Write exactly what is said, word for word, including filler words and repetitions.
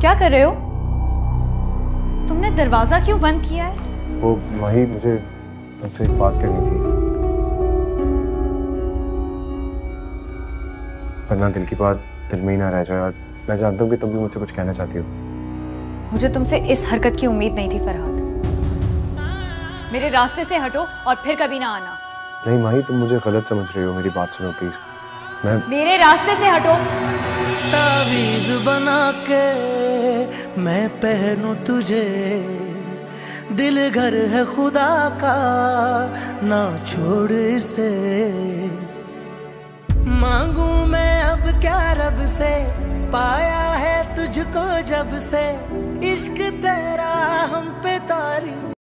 क्या कर रहे हो? तुमने दरवाजा क्यों बंद किया है? वो वही, मुझे तुमसे एक बात करनी थी, वरना दिल की बात दिल में ही ना रह जाए। और मैं जानता हूँ कि तुम भी मुझसे कुछ कहना चाहती हो। मुझे तुमसे इस हरकत की उम्मीद नहीं थी फरहाद। मेरे रास्ते से हटो और फिर कभी ना आना। नहीं माही, तुम मुझे गलत समझ रही हो, मेरी बात सुनो प्लीज। मैं मेरे रास्ते से हटो। तावीज़ बना के मैं पहनूं तुझे, दिल घर है खुदा का, ना छोड़ इसे। मांगू मैं अब क्या रब से, पाया है तुझको जब से, इश्क तेरा हम पे तारी।